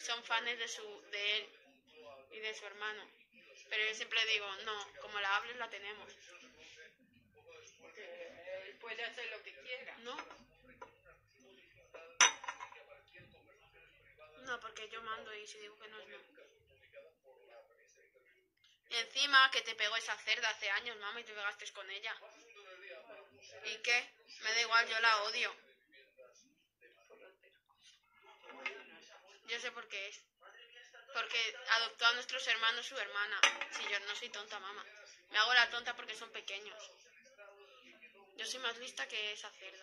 son fans de él y de su hermano. Pero yo siempre digo, no, como la hables la tenemos. Él puede hacer lo que quiera. ¿No? No, porque yo mando y si digo que no es no. Y encima que te pegó esa cerda hace años, mamá, y te pegaste con ella. ¿Y qué? Me da igual, yo la odio. Yo sé por qué es. Porque adoptó a nuestros hermanos su hermana. Si yo no soy tonta, mamá. Me hago la tonta porque son pequeños. Yo soy más lista que esa cerda.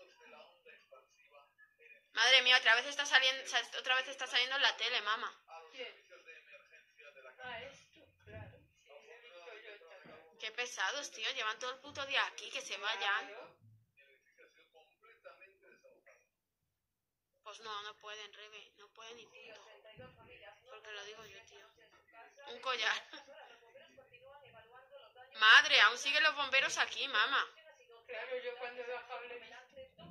Madre mía, otra vez está saliendo en la tele, mamá. ¿Quién? Ah, esto, claro. Sí, he visto yo también. Qué pesados, tío. Llevan todo el puto día aquí, que se vayan. Claro. Pues no pueden, Rebe. No pueden ni punto. Porque lo digo yo, tío. Un collar. Madre, aún siguen los bomberos aquí, mamá. Claro, yo cuando he bajado le he visto.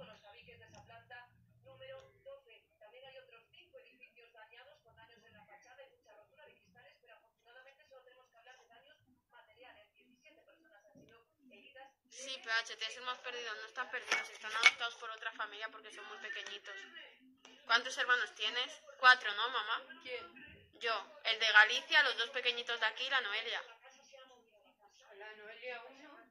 Sí, PHT es el más perdido. No están perdidos, están adoptados por otra familia porque son muy pequeñitos. ¿Cuántos hermanos tienes? 4, ¿no, mamá? ¿Quién? Yo, el de Galicia, los 2 pequeñitos de aquí y la Noelia. La Noelia 1.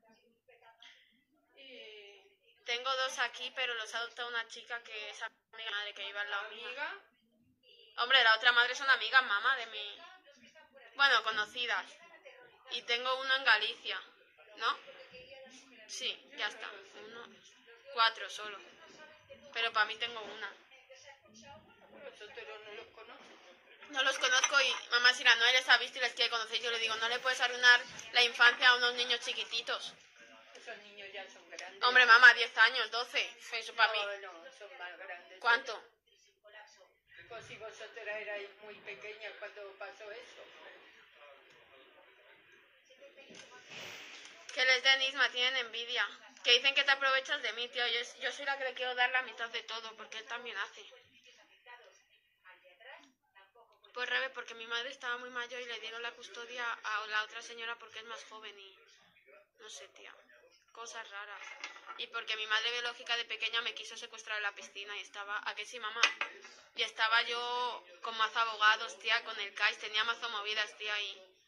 Y... Tengo 2 aquí, pero los ha adoptado una chica que es amiga madre que vive al lado mío. ¿Amiga? Hombre, la otra madre son amigas, mamá, de mi... Bueno, conocidas. Y tengo uno en Galicia, ¿no? Sí, ya está. 4 solo. Pero para mí tengo una. Vosotros no los conocen. No los conozco y mamá, si la Noel les ha visto y les quiere conocer, yo le digo, no le puedes arruinar la infancia a unos niños chiquititos. Esos niños ya son grandes. Hombre, mamá, 10 años, 12. Eso para mí. No, son más grandes. ¿Cuánto? Pues si vosotros erais muy pequeñas cuando pasó eso. Que les den Isma, tienen envidia. Que dicen que te aprovechas de mí, tío. Yo soy la que le quiero dar la mitad de todo, porque él también hace. Pues Rebe, porque mi madre estaba muy mayor y le dieron la custodia a la otra señora porque es más joven y... No sé, tía. Cosas raras. Y porque mi madre biológica de pequeña me quiso secuestrar en la piscina y estaba... ¿A qué sí, mamá? Y estaba yo con mazo abogados, tía, con el CAIS. Tenía mazo movidas, tía,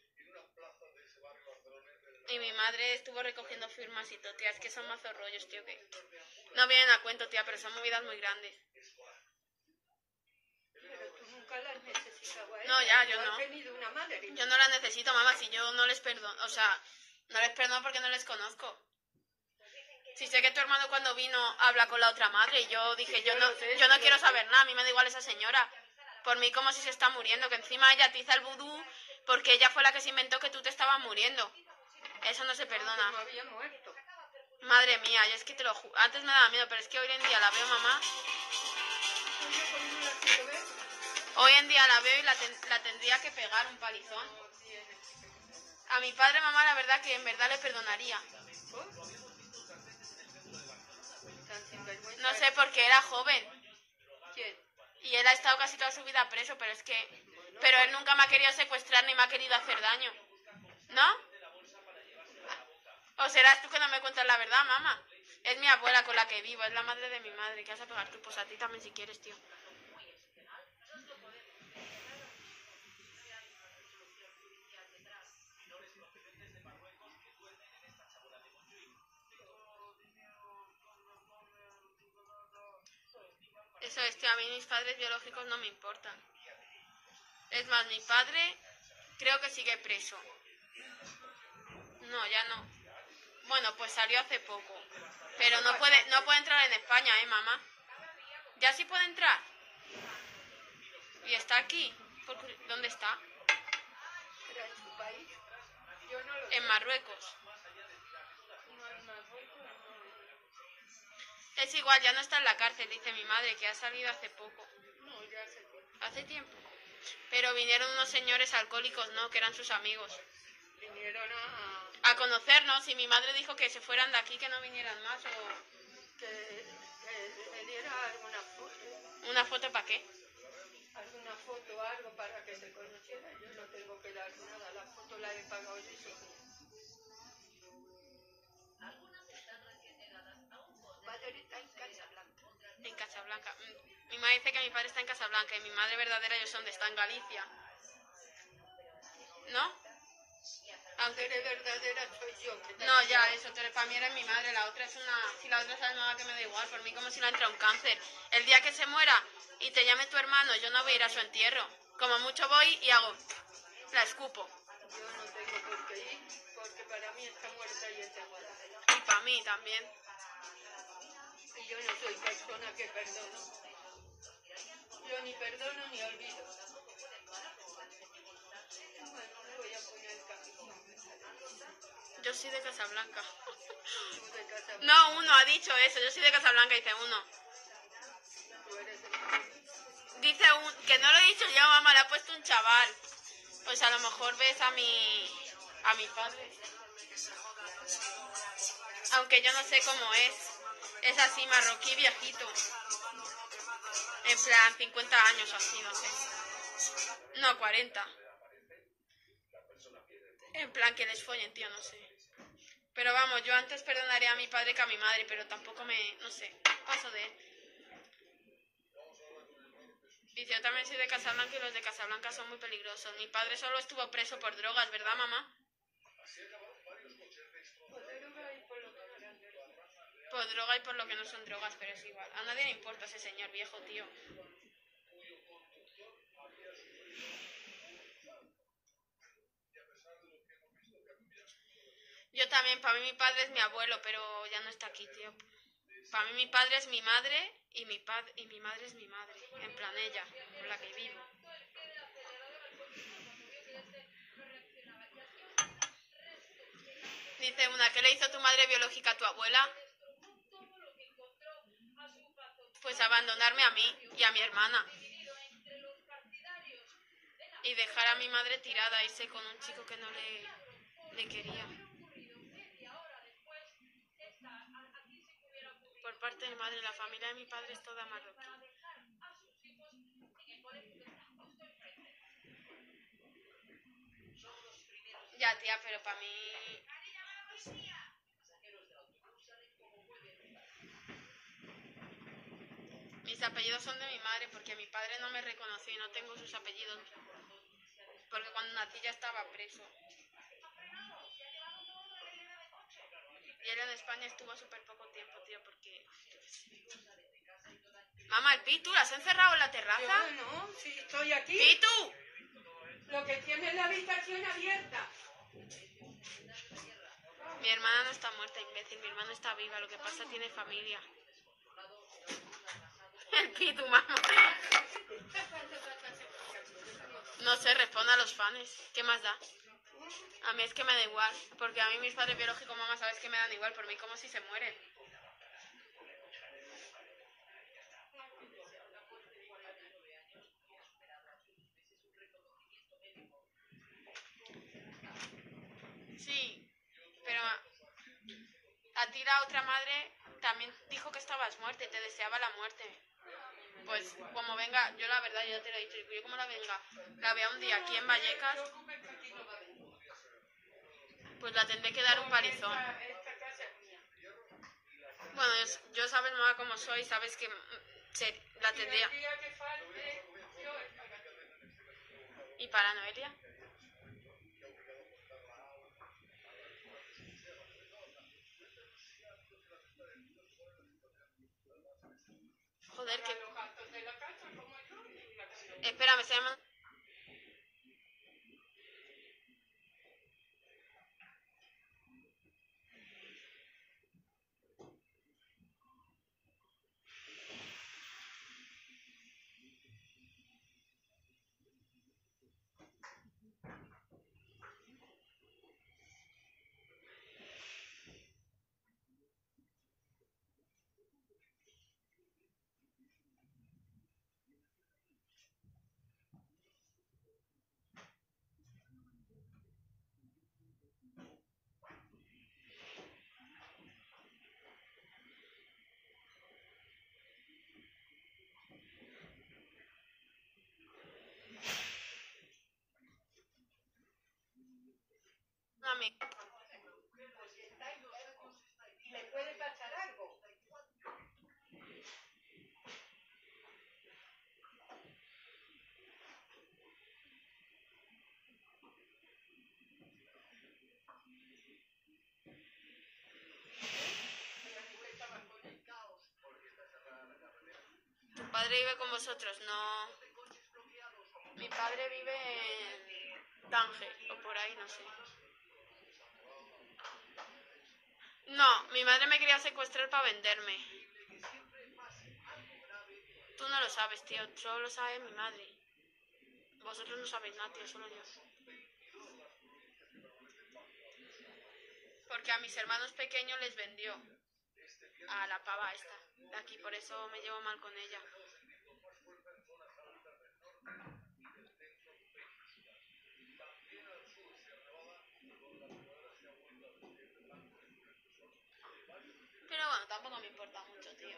y mi madre estuvo recogiendo firmas y todo, tía. Es que son mazo rollos, tío, que... No vienen a cuento, tía, pero son movidas muy grandes. Pero tú nunca las necesitabas. No, ya, yo no. no. Has tenido una madre. Yo no las necesito, mamá, si yo no les perdono. O sea, no les perdono porque no les conozco. Si sé que tu hermano cuando vino habla con la otra madre y yo dije, Sí, yo yo no quiero saber nada, a mí me da igual esa señora. Por mí como si se está muriendo, que encima ella tiza el vudú porque ella fue la que se inventó que tú te estabas muriendo. Eso no se perdona. No había muerto. Madre mía, y es que te lo juro. Antes me daba miedo, pero es que hoy en día la veo, mamá. Hoy en día la veo y la tendría que pegar un palizón. A mi padre, mamá, la verdad que en verdad le perdonaría. No sé, porque era joven. ¿Quién? Y él ha estado casi toda su vida preso, pero es que... Pero él nunca me ha querido secuestrar ni me ha querido hacer daño. ¿No? ¿O serás tú que no me cuentas la verdad, mamá? Es mi abuela con la que vivo, es la madre de mi madre. ¿Qué vas a pegar tú? Pues a ti también si quieres, tío. Eso es, tío, a mí mis padres biológicos no me importan. Es más, mi padre creo que sigue preso. No, ya no. Bueno, pues salió hace poco. Pero no puede entrar en España, mamá. ¿Ya sí puede entrar? ¿Y está aquí? ¿Dónde está? ¿Era en su país? Yo no lo sé. En Marruecos. No, en Marruecos no. Es igual, ya no está en la cárcel, dice mi madre, que ha salido hace poco. No, ya hace tiempo. ¿Hace tiempo? Pero vinieron unos señores alcohólicos, ¿no? Que eran sus amigos. Vinieron a conocernos y mi madre dijo que se fueran de aquí, que no vinieran más o... Que le diera alguna foto. ¿Una foto para qué? Alguna foto o algo para que se conociera. Yo no tengo que dar nada, la foto la he pagado yo sola. Padre está en Casablanca. En Casablanca. Mi madre dice que mi padre está en Casablanca y mi madre verdadera yo sé dónde está, en Galicia. ¿No? Aunque eres verdadera soy yo. Que No, ya, eso, para mí eres mi madre, la otra es una... Si la otra sabe nada que me da igual, por mí como si le entra un cáncer. El día que se muera y te llame tu hermano, yo no voy a ir a su entierro. Como mucho voy y hago... La escupo. Yo no tengo por qué ir, porque para mí está muerta y es igual. Y para mí también. Y yo no soy persona que perdono. Yo ni perdono ni olvido. Bueno, me voy a poner camisón. Yo soy de Casablanca. Tú de Casablanca. No, uno ha dicho eso, yo soy de Casablanca, dice uno. Tú eres de... Dice un... Que no lo he dicho yo, mamá, le ha puesto un chaval. Pues a lo mejor ves a mi padre. Aunque yo no sé cómo es. Es así, marroquí viejito. En plan, 50 años así, no sé. No, 40. En plan, que les follen, tío, no sé. Pero vamos, yo antes perdonaría a mi padre que a mi madre, pero tampoco no sé, paso de él. Dice, yo también soy de Casablanca y los de Casablanca son muy peligrosos. Mi padre solo estuvo preso por drogas, ¿verdad, mamá? Por droga y por lo que no son drogas, pero es igual. A nadie le importa ese señor viejo, tío. Yo también, para mí mi padre es mi abuelo, pero ya no está aquí, tío. Para mí mi padre es mi madre y mi madre es mi madre. En plan ella, con la que vivo. Dice una, ¿qué le hizo tu madre biológica a tu abuela? Pues abandonarme a mí y a mi hermana. Y dejar a mi madre tirada, irse con un chico que no le quería. Por parte de mi madre, la familia de mi padre es toda marroquí. Ya, tía, pero para mí... Mis apellidos son de mi madre porque mi padre no me reconoció y no tengo sus apellidos. Porque cuando nací ya estaba preso. Y él en España estuvo súper poco tiempo, tío, porque... Mamá, el Pitu, ¿la has encerrado en la terraza? Yo no, sí, estoy aquí. ¡Pitu! Lo que tiene la habitación abierta. Mi hermana no está muerta, imbécil. Mi hermana está viva, lo que pasa tiene familia. El Pitu, mamá. No sé, responde a los fans. ¿Qué más da? A mí es que me da igual, porque a mí mis padres biológicos, mamá, sabes que me dan igual, por mí como si se mueren. Sí, pero a ti la otra madre también dijo que estabas muerta y te deseaba la muerte. Pues como venga, yo la verdad ya te lo he dicho, yo como la vea un día aquí en Vallecas, pues la tendré que dar un palizón. Bueno, yo sabes, mamá, como soy, sabes que la tendría. ¿Y para Noelia? Joder, que... Espérame, se llama... mi... ¿Me puede pasar algo? ¿Tu padre vive con vosotros? No. Mi padre vive en Tánger o por ahí, no sé. No, mi madre me quería secuestrar para venderme. Tú no lo sabes, tío. Solo lo sabe mi madre. Vosotros no sabéis nada, tío. Solo yo. Porque a mis hermanos pequeños les vendió a la pava esta de aquí. Por eso me llevo mal con ella. Pero bueno, tampoco me importa mucho, tío.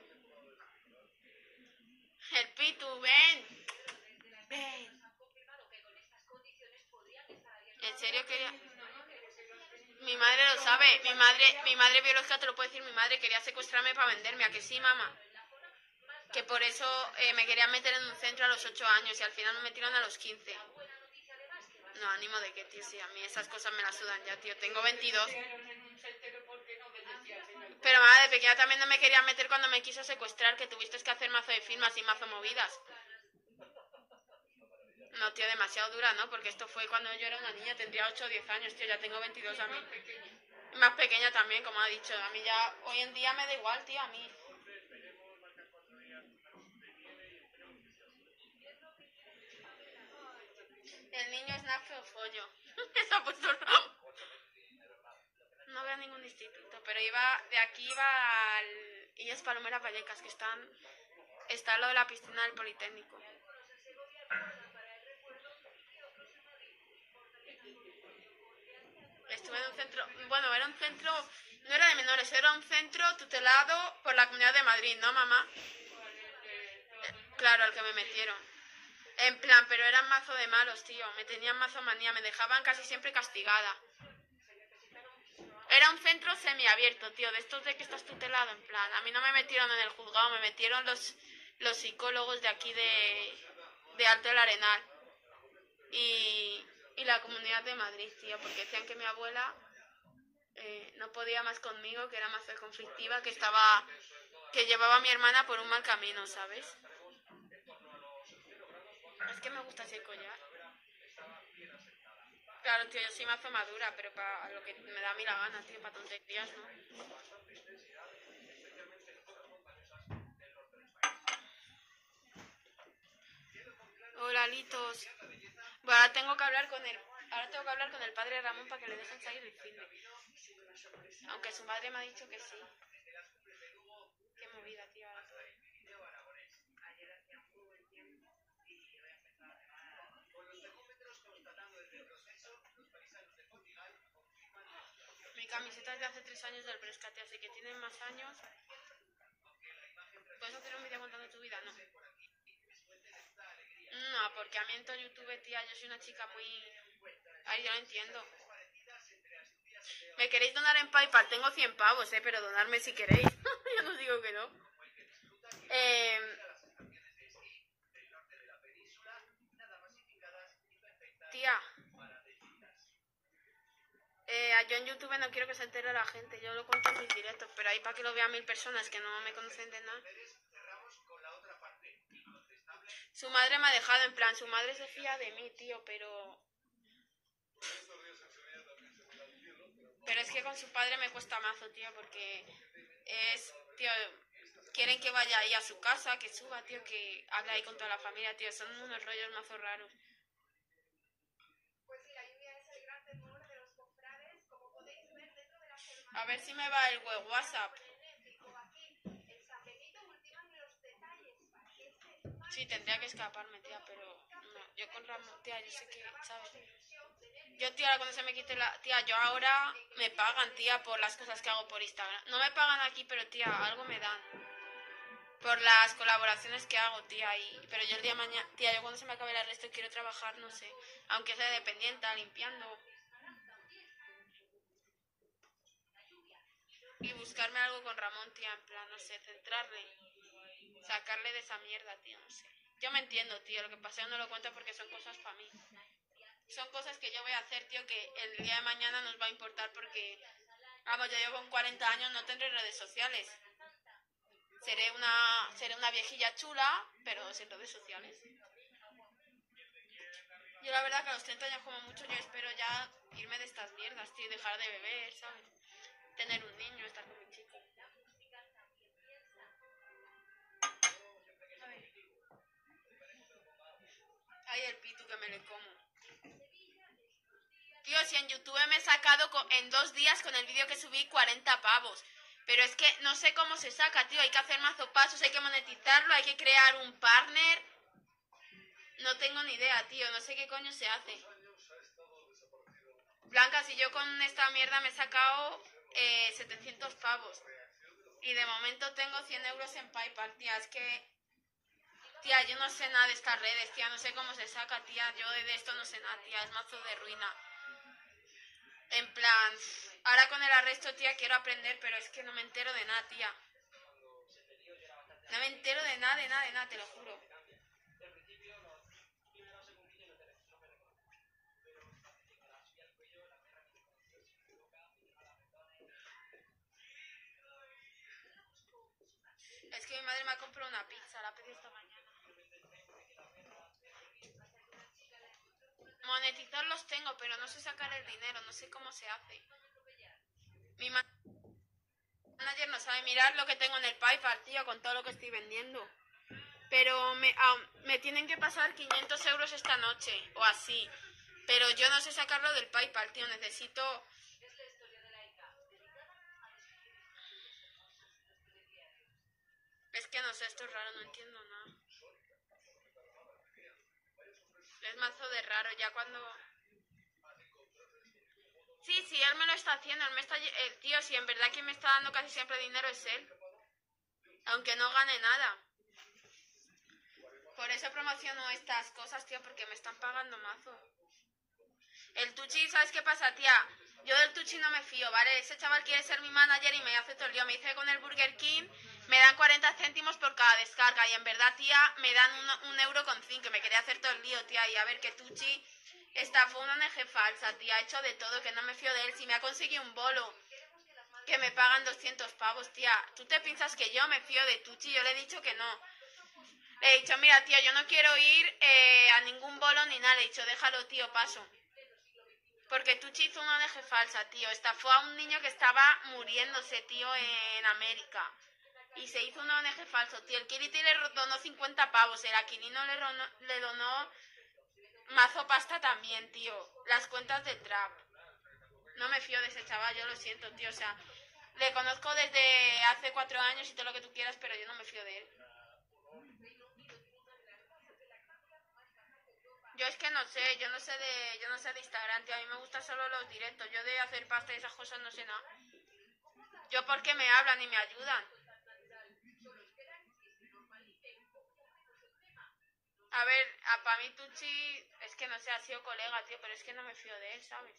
El Pitu, ven. Ven. ¿En serio quería...? Mi madre lo sabe. Mi madre biológica te lo puede decir. Mi madre quería secuestrarme para venderme. ¿A que sí, mamá? Que por eso me querían meter en un centro a los 8 años y al final me metieron a los 15. No, ánimo de que, tío, sí, a mí esas cosas me las sudan ya, tío. Tengo 22. Pero mamá, de pequeña también no me querían meter cuando me quiso secuestrar, que tuviste que hacer mazo de firmas y mazo movidas. No, tío, demasiado dura, ¿no? Porque esto fue cuando yo era una niña, tendría 8 o 10 años, tío, ya tengo 22 a mí. Más pequeña también, como ha dicho. A mí ya, hoy en día me da igual, tío, a mí. El niño es nafe o follo. Eso ha puesto... No veo ningún instituto, pero de aquí iba al Illes Palomera Vallecas, que está al lado de la piscina del Politécnico. Estuve en un centro, bueno, era un centro, no era de menores, era un centro tutelado por la Comunidad de Madrid, ¿no, mamá? Claro, al que me metieron. En plan, pero eran mazo de malos, tío, me tenían mazo manía, me dejaban casi siempre castigada. Era un centro semiabierto, tío, de estos de que estás tutelado, en plan. A mí no me metieron en el juzgado, me metieron los psicólogos de aquí de Alto del Arenal. Y la Comunidad de Madrid, tío, porque decían que mi abuela no podía más conmigo, que era más conflictiva, que llevaba a mi hermana por un mal camino, ¿sabes? Es que me gusta así el collar. Claro, tío, yo soy mazo madura, pero para lo que me da a mí la gana, tío, para tonterías, ¿no? Hola, Litos. Bueno, ahora tengo que hablar con el padre Ramón para que le dejen salir el cine. Aunque su madre me ha dicho que sí. Qué movida, tío, ahora todo. Mi camiseta es de hace 3 años del Brescate, así que tienen más años. ¿Puedes hacer un vídeo contando tu vida? No. No, porque a mí en todo YouTube, tía, yo soy una chica muy... Ay, yo lo entiendo. ¿Me queréis donar en PayPal? Tengo 100 pavos, pero donarme si queréis. Yo no digo que no. Tía. Yo en YouTube no quiero que se entere la gente. Yo lo cuento en mis directos, pero ahí para que lo vean 1000 personas que no me conocen de nada. Su madre me ha dejado, en plan, su madre se fía de mí, tío, pero... Pero es que con su padre me cuesta mazo, tío, porque tío, quieren que vaya ahí a su casa, que suba, tío, que hable ahí con toda la familia, tío, son unos rollos mazo raros. A ver si me va el web WhatsApp. Sí, tendría que escaparme, tía, pero no, yo con Ramón, tía, yo sé que, ¿sabes? Yo, tía, cuando se me quite la... Tía, yo ahora me pagan, tía, por las cosas que hago por Instagram. No me pagan aquí, pero, tía, algo me dan. Por las colaboraciones que hago, tía, pero yo el día de mañana... Tía, yo cuando se me acabe el resto quiero trabajar, no sé, aunque sea dependiente, limpiando. y buscarme algo con Ramón, tía, en plan, no sé, centrarle, sacarle de esa mierda, tío, no sé. Yo me entiendo, tío, lo que pasa yo no lo cuento porque son cosas para mí. Son cosas que yo voy a hacer, tío, que el día de mañana nos va a importar porque, vamos, yo llevo con 40 años, no tendré redes sociales. Seré una viejilla chula, pero sin redes sociales. Yo la verdad que a los 30 años como mucho yo espero ya irme de estas mierdas, tío, y dejar de beber, ¿sabes? Tener un niño, estar con mi chico. A ver. Ay, el pitu que me le como. Tío, si en YouTube me he sacado en 2 días con el vídeo que subí 40 pavos. Pero es que no sé cómo se saca, tío. Hay que hacer mazo pasos, hay que monetizarlo, hay que crear un partner. No tengo ni idea, tío. No sé qué coño se hace. Blanca, si yo con esta mierda me he sacado 700 pavos. Y de momento tengo 100 euros en PayPal, tía. Es que... Tía, yo no sé nada de estas redes, tía. No sé cómo se saca, tía. Yo de esto no sé nada, tía. Es mazo de ruina. En plan, ahora con el arresto, tía, quiero aprender, pero es que no me entero de nada, tía. No me entero de nada, te lo juro. Es que mi madre me ha comprado una pizza, la pedí esta mañana. Monetizar los tengo, pero no sé sacar el dinero, no sé cómo se hace. Mi manager no sabe mirar lo que tengo en el PayPal, tío, con todo lo que estoy vendiendo. Pero me tienen que pasar 500 euros esta noche, o así. Pero yo no sé sacarlo del PayPal, tío, necesito... Es que no sé, esto es raro, no entiendo nada. Es mazo de raro, ya cuando... Sí, él me lo está haciendo, él me está... tío, si en verdad quien me está dando casi siempre dinero es él. Aunque no gane nada. Por eso promociono estas cosas, tío, porque me están pagando mazo. El Tuchi, ¿sabes qué pasa, tía? Yo del Tuchi no me fío, ¿vale? Ese chaval quiere ser mi manager y me hace todo el lío. Me dice que con el Burger King me dan 40 céntimos por cada descarga. Y en verdad, tía, me dan 1,05 €, que me quería hacer todo el lío, tía. Y a ver, que Tuchi estafó una ONG falsa, tía. Ha hecho de todo, que no me fío de él. Si me ha conseguido un bolo, que me pagan 200 pavos, tía. ¿Tú te piensas que yo me fío de Tuchi? Yo le he dicho que no. Le he dicho, mira, tía, yo no quiero ir a ningún bolo ni nada. Le he dicho, déjalo, tío, paso. Porque Tuchi hizo una ONG falsa, tío. Estafó a un niño que estaba muriéndose, tío, en América. Y se hizo una ONG falso, tío. El Kiriti le donó 50 pavos. El Aquilino le donó mazo pasta también, tío. Las cuentas de Trap. No me fío de ese chaval, yo lo siento, tío. O sea, le conozco desde hace 4 años y todo lo que tú quieras, pero yo no me fío de él. Yo es que no sé, yo no sé de Instagram, tío. A mí me gustan solo los directos. Yo de hacer pasta y esas cosas no sé nada. Yo porque me hablan y me ayudan. A ver, para mí Tucci, es que no sé, ha sido colega, tío, pero es que no me fío de él, ¿sabes?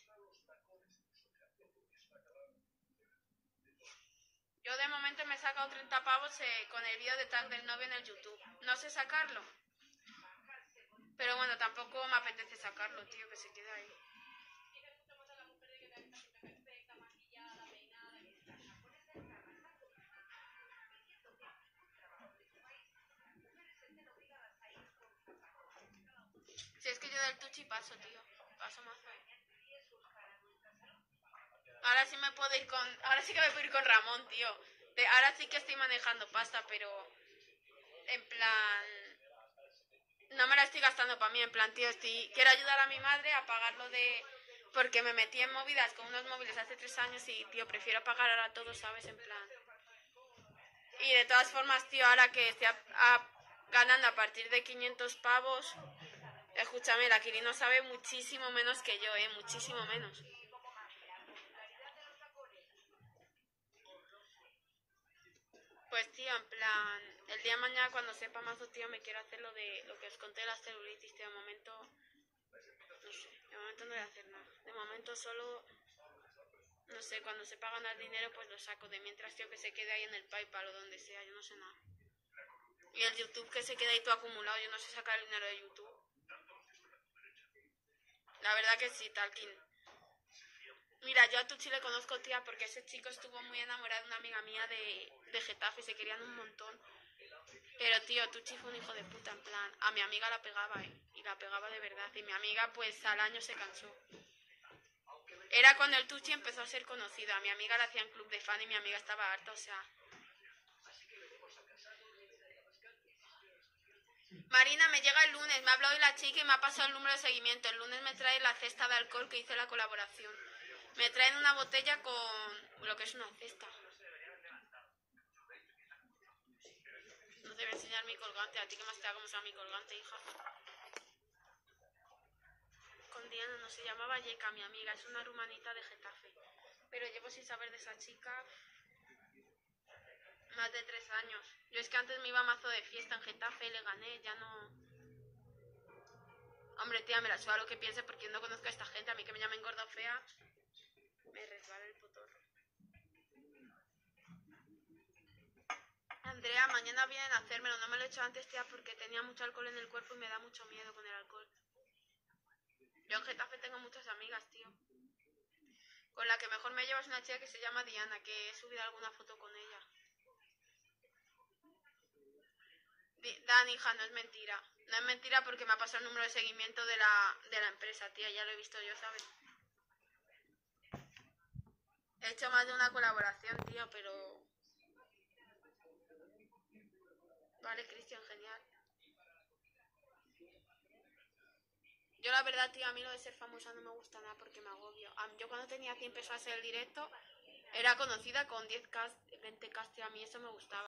Yo de momento me he sacado 30 pavos con el vídeo de tag del novio en el YouTube. No sé sacarlo. Pero bueno, tampoco me apetece sacarlo, tío, que se quede ahí. Si es que yo del Tucci paso, tío. Paso más. Ahora sí me puedo ir con... Ahora sí que me puedo ir con Ramón, tío. Ahora sí que estoy manejando pasta, pero... En plan... No me la estoy gastando para mí, en plan, tío, quiero ayudar a mi madre a pagarlo de... Porque me metí en movidas con unos móviles hace 3 años y, tío, prefiero pagar ahora todo, ¿sabes? En plan... Y de todas formas, tío, ahora que estoy ganando a partir de 500 pavos... Escúchame, la Kiri no sabe muchísimo menos que yo, muchísimo menos. Pues, tío, en plan, el día de mañana cuando sepa mazo, tío, me quiero hacer lo que os conté de la celulitis, tío. De momento, no sé, de momento no voy a hacer nada. De momento solo, No sé, cuando sepa ganar dinero pues lo saco. De mientras, tío, que se quede ahí en el PayPal o donde sea, yo no sé nada. Y el YouTube que se quede ahí todo acumulado, yo no sé sacar el dinero de YouTube. La verdad que sí, Talking. Mira, yo a Tuchi le conozco, tía, porque ese chico estuvo muy enamorado de una amiga mía de Getafe y se querían un montón. Pero, tío, Tuchi fue un hijo de puta, en plan, a mi amiga la pegaba, y la pegaba de verdad. Y mi amiga, pues, al año se cansó. Era cuando el Tuchi empezó a ser conocido. A mi amiga la hacían club de fan y mi amiga estaba harta, o sea... Marina, me llega el lunes, me ha hablado hoy la chica y me ha pasado el número de seguimiento. El lunes me trae la cesta de alcohol que hice la colaboración. Me traen una botella con lo que es una cesta. No te voy a enseñar mi colgante. A ti que más te da como sea mi colgante, hija. Con Diana, no se llamaba Yeka, mi amiga. Es una rumanita de Getafe. Pero llevo sin saber de esa chica más de 3 años. Yo es que antes me iba mazo de fiesta en Getafe y le gané. Ya no... Hombre, tía, me la suda lo que piense porque yo no conozco a esta gente. A mí que me llamen gorda o fea, me resbala el potorro. Andrea, mañana vienen a hacérmelo. No me lo he hecho antes, tía, porque tenía mucho alcohol en el cuerpo y me da mucho miedo con el alcohol. Yo en Getafe tengo muchas amigas, tío. Con la que mejor me llevo es una chica que se llama Diana, que he subido alguna foto con ella. Dan, hija, no es mentira. No es mentira porque me ha pasado el número de seguimiento de la empresa, tía. Ya lo he visto yo, ¿sabes? He hecho más de una colaboración, tío, pero... Vale, Cristian, genial. Yo la verdad, tío, a mí lo de ser famosa no me gusta nada porque me agobio. Yo cuando tenía 100 pesos a hacer el directo, era conocida con 10K, 20K, tío, a mí eso me gustaba.